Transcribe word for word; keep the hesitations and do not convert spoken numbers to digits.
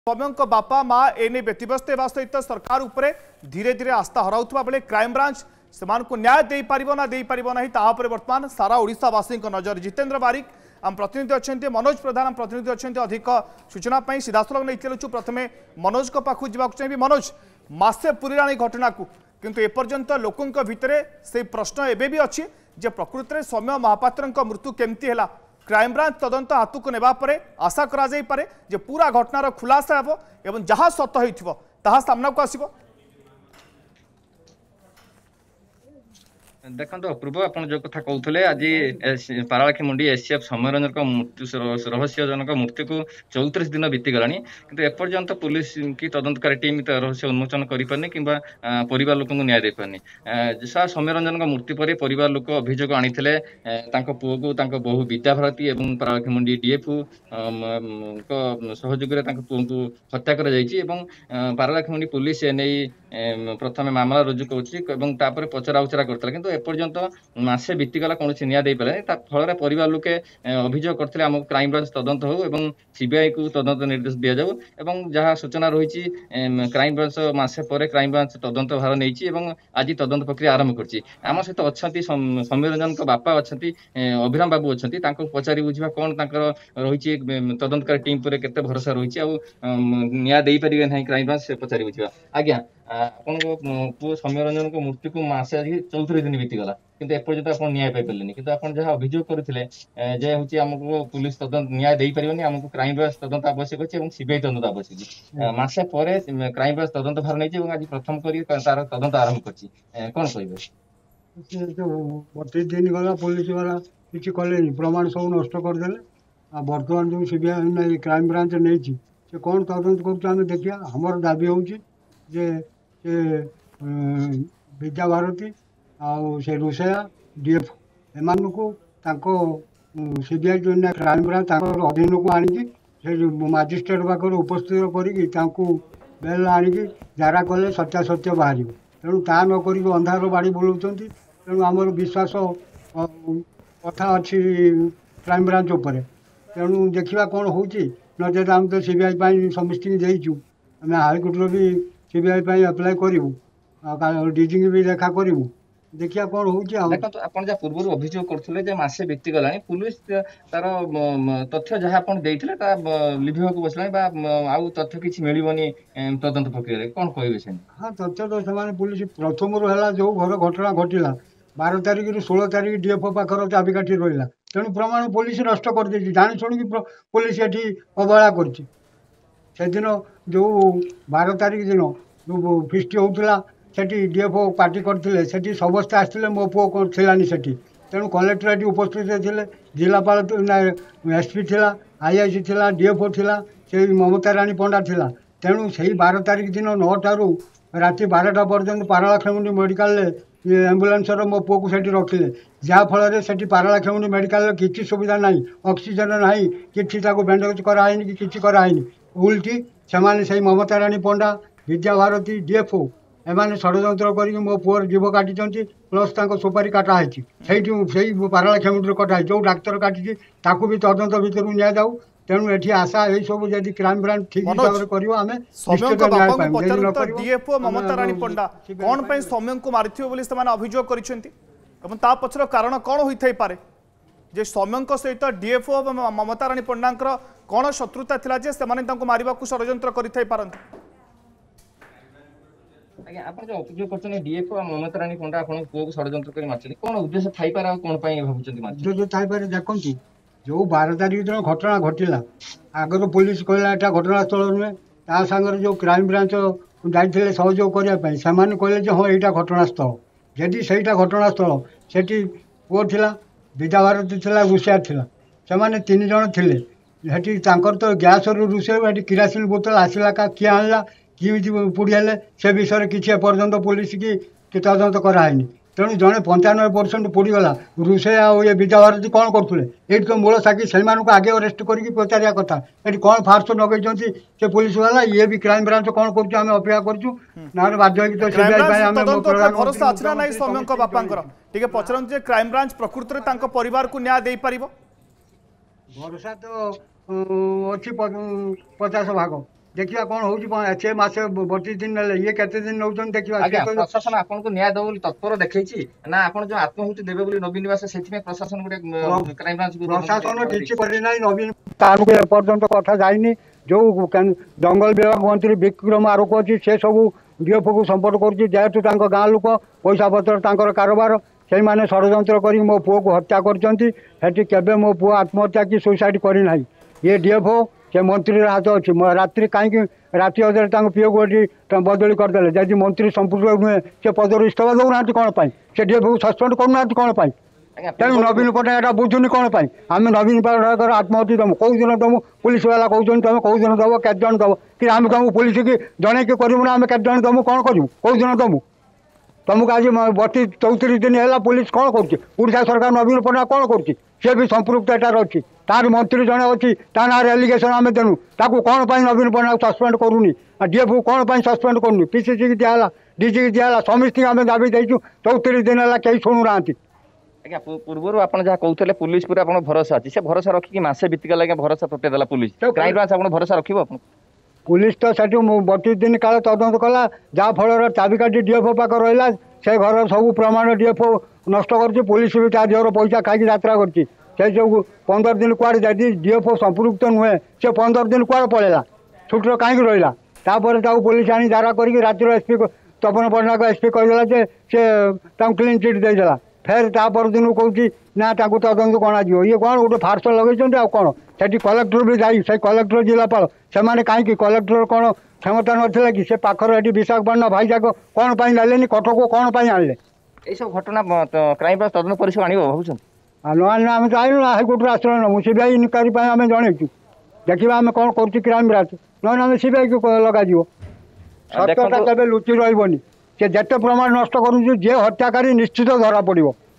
सौम्यों बापा माँ एने व्यतिव्यस्त होगा सहित सरकार उपरे धीरे धीरे आस्था हराउथुवा बेले क्राइम ब्रांच सेमानकु न्याय दे पारिबो ना दे पारिबो नाही ता उपरे वर्तमान सारा ओडिशावासी नजर। जितेंद्र बारिक आम प्रतिनिधि अच्छा मनोज प्रधान आम प्रतिनिधि अच्छा अधिक सूचना सीधासल नहीं चलुँ। प्रथमे मनोज को पाखु जावाक चाहिए। मनोज मासे पूरी घटना को किंतु एपर्यंत लोकों भितर से प्रश्न एबे भी अच्छी जे प्रकृत में सौम्य महापात्र मृत्यु केमती है। क्राइम ब्रांच तदंत हाथ को नेबा परे आशा करा जाई पारे जे पूरा घटनार खुलासा हेबो एवं जहाँ सत होइथिबो ताहा सामना को आसीबो। देखो अपूर्व आप जो कथा कहते आज पारालाखी मुंडी एससीएफ सौम्यरंजन मृत्यु रहस्यजनक मृत्यु को चौतीस दिन बीतीगला कि एपर्यंत पुलिस की तदंतकारी टीम रहस्य उन्मोचन करें कि परिवार लोक न्याय दे पारनी। सौम्यरंजन मृत्यु पर परिवार लोक अभियोग आनी पुओ को बहु विद्याभारती और पारालाखी मुंडी डीएफओ सहयोग पुओ को हत्या कर पारालाखी मुंडी पुलिस एने प्रथम मामला रुजु कर पचरा उचरा करता कि एपर्यंत मासे बीतीगला कौन न्याय दे पारे फल परिवार लोके अभियोग करते आमको क्राइम ब्रांच तदंत हो एवं सीबीआई को तदंत निर्देश दि जाऊ एवं जहाँ सूचना रही क्राइम ब्रांच मासे पर क्राइम ब्रांच तदंत भार नहीं आज तदंत प्रक्रिया आरंभ कर आम सहित अच्छा सौम्यरंजन बापा अच्छा अभिराम बाबू अच्छा पचारि बुझा कौन रही तदंतकारी टीम पर केते भरोसा रही न्याय दे पारे ना क्राइम ब्रांच से पचारि बुझा। आज्ञा आपण पुओ सौम्यरंजन को मृत्यु को मासे आज चौतीस दिन बीतीगला किंतु एपर्यंत आप न्याय पाई पारे कि आप जहाँ अभियोग करते जे हूँ आमको पुलिस तदंत न्याय दे पारे आमको क्राइम ब्रांच तदंत आवश्यक अच्छे सीबीआई तदंत आवश्यक मासे पर क्राइम ब्रांच तदंत भार नहीं आज प्रथम कर तार तदंत आरंभ कर कौन कहे बतीस दिन गला पुलिस वाला किसी कले प्रमाण सब नष्ट करदे बर्तमान जो सीबीआई क्राइम ब्रांच नहीं से कौन तदंत कर देखिए। हमर दाबी हूँ जे विद्या भारती से रुषया डीएफ एम को सीबीआई जो क्राइम ब्रांच अधीन को आनी मजिस्ट्रेट पाखे उपस्थित करी बेल आनिक जारा कले सत्या सत्य बाहर तेणु ता नक अंधार बाड़ी बुलाऊँ तेणु आमर विश्वास कथा अच्छी क्राइम ब्रांच उपर तेणु देखा कौन हो नचेत आम तो सीबीआई समस्ती देचु आम हाईकोर्टर भी सीबीआई अप्लाई करूँ डीजी भी देखा करूँ देखिया कौन हो पूर्व अभियोग करते मसे बीतीगला पुलिस तार तथ्य जहाँ आप लिभा को बसला आउ तथ्य किसी मिलनी तदंत प्रक्रिया कौन कहे। हाँ तथ्य तो से पुलिस प्रथम है जो घर घटना घटला बारह तारिख रु षोल तारिख डीएफओ पाखर चाबिकाठी रहा तेणु प्रमाण पुलिस नष्ट कर जानी शुणी पुलिस ये अवहेला कर जो बारह तारिख दिन जो फिस्ट होता सेठी डीएफओ पार्टी करते सेठी समस्ते आसते मो पुओ कौन थिलानी सेठी तेणु कलेक्टरेट उपस्थित थे जिलापाल एसपी थिला आईआईसी थिला डीएफओ थिला से ममता रानी पंडा थिला तेणु से बारह तारिख दिन नौटारू राति बारटा पर्यंत पारालाखेमुंडी मेडिकल एम्बुलेंस मो पुओ को सेठी रखिले जहाँफल से पारालाखेमुंडी मेडिकल किसी सुविधा ना ऑक्सीजन ना कि बैंडेज कराई कि कराई उल्टी से ममता रानी पंडा विद्या भारती डीएफओ एमाने षड्यंत्र कर मो पुअर जीव काटी प्लस सुपारी काटाई से पारालाखेमुंडी कटाई जो डाक्तर काटी ताकू भी तदंत भितर नि जाऊ तेणु ये आशा यही सब जब क्राइम ब्रांच ठीक हिसाब से डीएफओ ममता रानी पंडा कौन पे सौम्य को मारी से अभियोग कर पछर कारण कौन होई पारे जे सौम्य सहित डीएफओ ममता रानी पंडा कौन शत्रुता थिला जे से मारिबा को षड्यंत्र करि पारंती। आज्ञा आप जो अभियोग करछन डीएफओ और ममता रानी पंडा आपन पुओ को षड्यंत्र कर मारछन कौन उद्देश्य थाई पारे कौन पई भाबुछन मारछन उद्देश्य थाई पारे देखंतु जो बारह तारिख दिन घटना घटला आगर पुलिस कहला एटा घटनास्थल नुहे ता सांगर जो क्राइम ब्रांच जाइए सहयोग करने से कहले हाँ यहाँ घटनास्थल जदि सहीटा घटनास्थल सेठी पुओ थिला विद्या भारती थिला रुषया थिला से तीन जन थिले हेटी तांकर तो गैस रु रुषे किरासिन बोतल आसला का किए आणला किए पुड़ियाले से विषय किसी एपर्यंत पुलिस की तदंत कराइनि तेणु जड़े पंचानबे परसेंट पोड़गला रुषया और ये विद्या भारती कौन करते ये तो मूल साकी से आगे अरेस्ट करके पचारिया कथा ये कौन फार्स नगे से पुलिस वाला ये भी क्राइम ब्रांच कौन कर अपेक्षा करूँ पचरत क्राइम ब्रांच प्रकृति में परिवार को न्याय दे पार भरोसा तो अच्छी पचास भाग देखिया कौन होउची छे मासे बत्तीस दिन नेले ये केते दिन नौचन देखिया आज्ञा प्रशासन आपन को न्याय दबो तत्पर देखैछि ना आपन जो आत्महत्या देबे बोली नवीन निवास सेथि में प्रशासन गुटे क्राइम ब्रांच प्रशासन किछि करि नै नवीन तार के पर्यंत कथा जाइनी जो जंगल विभाग मंत्री विक्रम आरोप अछि से सब डीएफओ को संपर्क करछि जेतु तांको गां लोक पैसा पत्र तांकर कारोबार से माने षडयंत्र करी मो पुओ को हत्या करछंती हेति केबे मो पुओ आत्महत्या की सुसाइड करि नै ये डीएफओ से मंत्री हाथ अच्छी रात्रि कहीं राति अधे पीओ को बदली करदे जदि मंत्री संपूर्ण नुहे से पदर इस्तीफा दौना कौन पाई से डीएफओ सस्पेंड करना कौन पाई तेणु नवीन पट्टनायक बुझुनि कौन पाई आम नवीन पट्टनायक आत्महत्या दमु कौ दिन दमु पुलिस वाला कहते तुम कौ दिन दब के जन दब कि आम तुमको पुलिस की जन कि करूँ ना आम के जन दमु कौन करूँ कौ दिन दमु तुमको आज बत्तीस चौतीस दिन है पुलिस कौन करा सरकार नवीन पट्टनायक कौन कर सी भी संपृक्त एटार अच्छी तार मंत्री जड़े अच्छी ता ना एलिगेशन आम देनु ताकू कौन पाई नवीन पट्टनायक सस्पेंड करूनी डीएफओ कौन पाई सस्पेंड करूनी पीसीसी की दिहला डीसी की दिहला समस्त आम दाबी देचु चौतीस दिन है कहीं शुणु ना आज्ञा पूर्व आपन जहाँ कहते पुलिस पूरा आपन भरोसा अच्छी से भरोसा रखिकी मासे बीतीगला आज्ञा भरोसा तुटेदेला पुलिस क्राइम ब्रांच आपन भरोसा रखिबो आपन पुलिस तो सेठी बत्तीस दिन काल तदंत कला जहाँ फल चाबिकाठी डीएफओ पाख रहा से घर सब प्रमाण डीएफओ नष्ट कर पुलिस भी ता देहर पैसा खाई यात्रा कर सब पंद्रह दिन कुआड़े जदि डीएफओ संपृक्त नुहे से पंद्रह दिन कुआड़े पड़ेगा छुट्टी कहीं रहा तापर पुलिस आनी धारा करके रातिर एसपी तपन पट्टनायक एसपी कहीदेला से क्लीन चिट देदेला फेर तापर दिन कहूँ ना तदंत कणा ये कौन गोटे फार्स लगे आ कौन से कलेक्टर भी जाई से कलेक्टर जिलापाल से कहीं कलेक्टर कौन क्षमता नाला कि से पाखर ये विशाखापट्टनम भाईजाक कौन पाई नेलेनि कटक को कौन पाई आणले ये घटना क्राइम ब्रांच तदंत परिसर आने भावुन न आम तो आइलु हाईकोर्ट आश्रय नमु सीबीआई इनक्वारी आम जनईचु देखा आम कौन कर क्राइम ब्रांच ना सीबीआई को लग सत्यता केवे लुचि रही से जिते प्रमाण नष्ट करुँ जे हत्याकारी निश्चित धरा पड़ो।